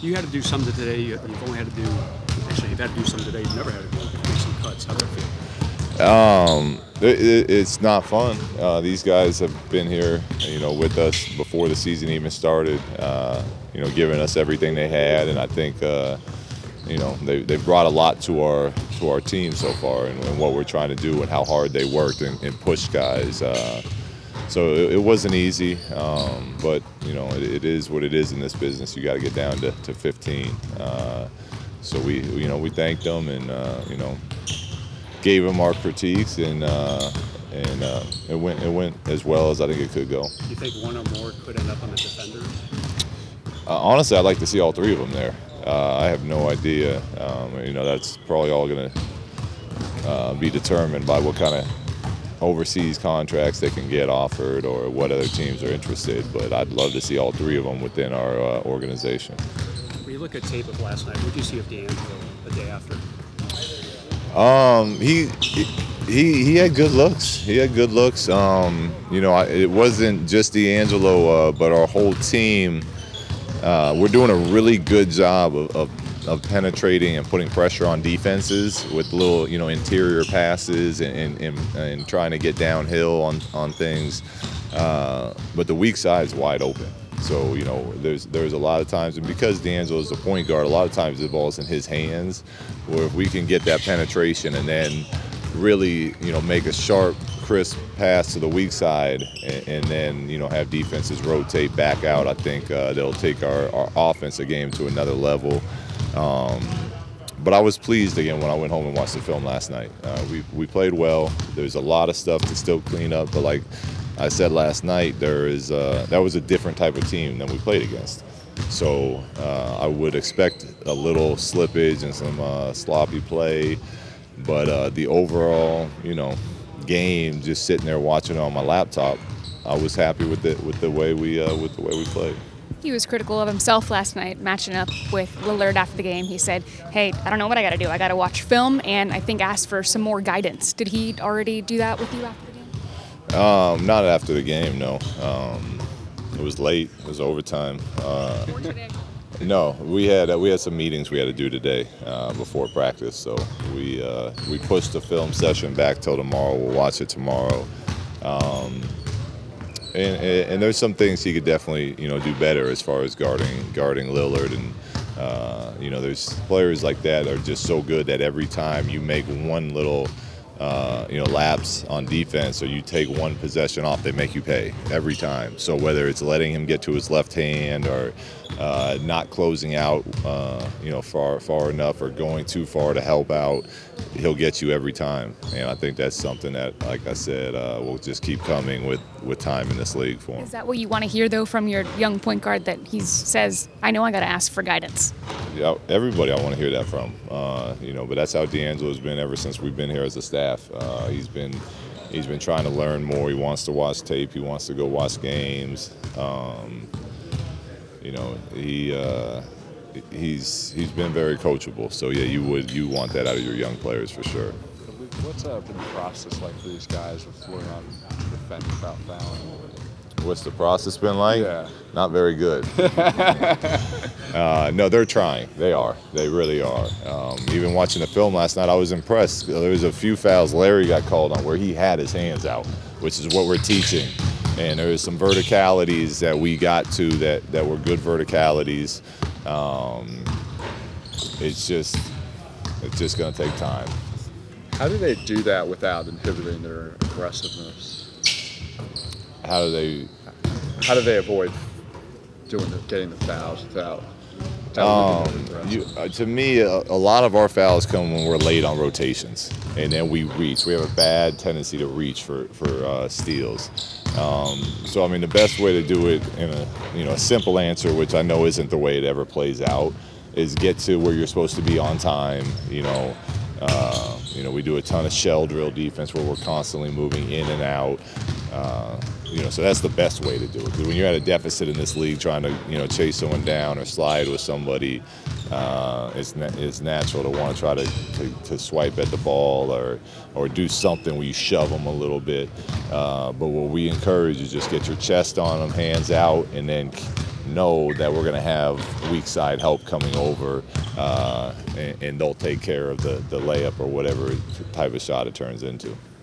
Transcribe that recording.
You had to do something today. You've only had to do. Actually, you've had to do something today. You've never had to make some cuts. How'd that feel? It's not fun. These guys have been here, with us before the season even started. Giving us everything they had, and I think, they've brought a lot to our team so far, and what we're trying to do, and how hard they worked and pushed guys. So it wasn't easy, but it is what it is in this business. You got to get down to 15. So we thanked them and gave them our critiques, and it went as well as I think it could go. Do you think one or more could end up on the defenders? Honestly, I'd like to see all three of them there. I have no idea. That's probably all going to be determined by what kind of overseas contracts they can get offered or what other teams are interested. But I'd love to see all three of them within our organization. When you look at tape of last night, what did you see of D'Angelo the day after? He had good looks. He had good looks. It wasn't just D'Angelo, but our whole team. We're doing a really good job of penetrating and putting pressure on defenses with little, interior passes and trying to get downhill on things. But the weak side is wide open. So, there's a lot of times, and because D'Angelo is the point guard, a lot of times the ball's in his hands, where if we can get that penetration and then really, make a sharp, crisp pass to the weak side and then, have defenses rotate back out, I think they'll take our offense a game to another level. But I was pleased again when I went home and watched the film last night. We played well. There's a lot of stuff to still clean up, but like I said last night, that was a different type of team than we played against. So I would expect a little slippage and some sloppy play, but the overall, game, just sitting there watching it on my laptop, I was happy with the way we played. He was critical of himself last night, matching up with Lillard after the game. He said, "Hey, I don't know what I got to do. I got to watch film," and I think asked for some more guidance. Did he already do that with you after the game? Not after the game, no. It was late. It was overtime. No, we had some meetings we had to do today before practice, so we pushed the film session back till tomorrow. We'll watch it tomorrow. And there's some things he could definitely do better as far as guarding Lillard, and there's players like that are just so good that every time you make one little lapse on defense or you take one possession off, they make you pay every time. So whether it's letting him get to his left hand or not closing out far enough or going too far to help out, he'll get you every time. And I think that's something that, like I said, will just keep coming with time in this league for him. Is that what you want to hear, though, from your young point guard, that he says, "I know I got to ask for guidance"? Yeah, everybody I want to hear that from. But that's how D'Angelo's been ever since we've been here as a staff. He's been trying to learn more. He wants to watch tape. He wants to go watch games. He's been very coachable. So yeah, you want that out of your young players for sure. What's been the process like for these guys with learning how to defend without fouling? What's the process been like? Yeah. Not very good. No, they're trying. They are. They really are. Even watching the film last night, I was impressed. There was a few fouls Larry got called on where he had his hands out, which is what we're teaching. And there was some verticalities that we got to that were good verticalities. It's just going to take time. How do they do that without inhibiting their aggressiveness? How do they avoid getting the fouls without? To me, a lot of our fouls come when we're late on rotations, and then we reach. We have a bad tendency to reach for steals. So I mean, the best way to do it in a simple answer, which I know isn't the way it ever plays out, is get to where you're supposed to be on time. We do a ton of shell drill defense where we're constantly moving in and out. So that's the best way to do it. Because when you're at a deficit in this league, trying to chase someone down or slide with somebody, it's natural to want to try to swipe at the ball or do something where you shove them a little bit. But what we encourage is just get your chest on them, hands out, and then know that we're going to have weak side help coming over, and they'll take care of the layup or whatever type of shot it turns into.